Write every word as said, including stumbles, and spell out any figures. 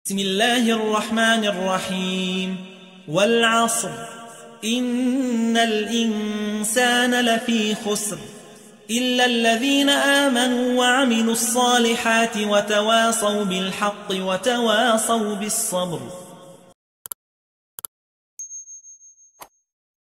بسم الله الرحمن الرحيم. والعصر إن الإنسان لفي خسر إلا الذين آمنوا وعملوا الصالحات وتواصوا بالحق وتواصوا بالصبر.